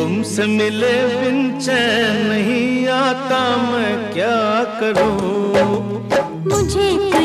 तुमसे मिले बिन चैन नहीं आता, मैं क्या करूं। मुझे